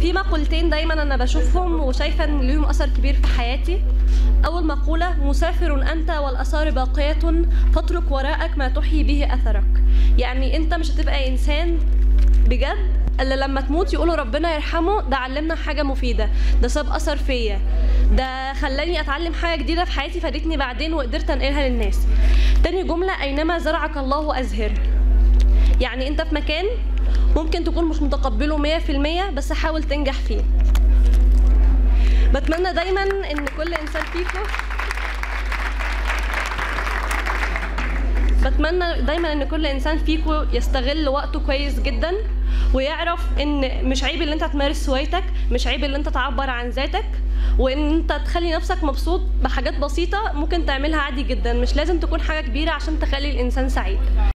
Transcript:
في مقولتين دايما انا بشوفهم وشايفه ان ليهم اثر كبير في حياتي. اول مقوله: مسافر انت والاثار باقيه، فاترك وراءك ما تحيي به اثرك. يعني انت مش هتبقى انسان بجد الا لما تموت يقولوا ربنا يرحمه، ده علمنا حاجه مفيده، ده ساب اثر فيا، ده خلاني اتعلم حاجه جديده في حياتي فادتني بعدين وقدرت انقلها للناس. تاني جمله: اينما زرعك الله ازهر. يعني انت في مكان ممكن تكون مش متقبله 100%، بس حاول تنجح فيه. بتمنى دايما ان كل انسان فيكم يستغل وقته كويس جدا، ويعرف ان مش عيب اللي انت تمارس هوايتك، مش عيب اللي انت تعبر عن ذاتك، وان انت تخلي نفسك مبسوط بحاجات بسيطة ممكن تعملها عادي جدا. مش لازم تكون حاجة كبيرة عشان تخلي الانسان سعيد.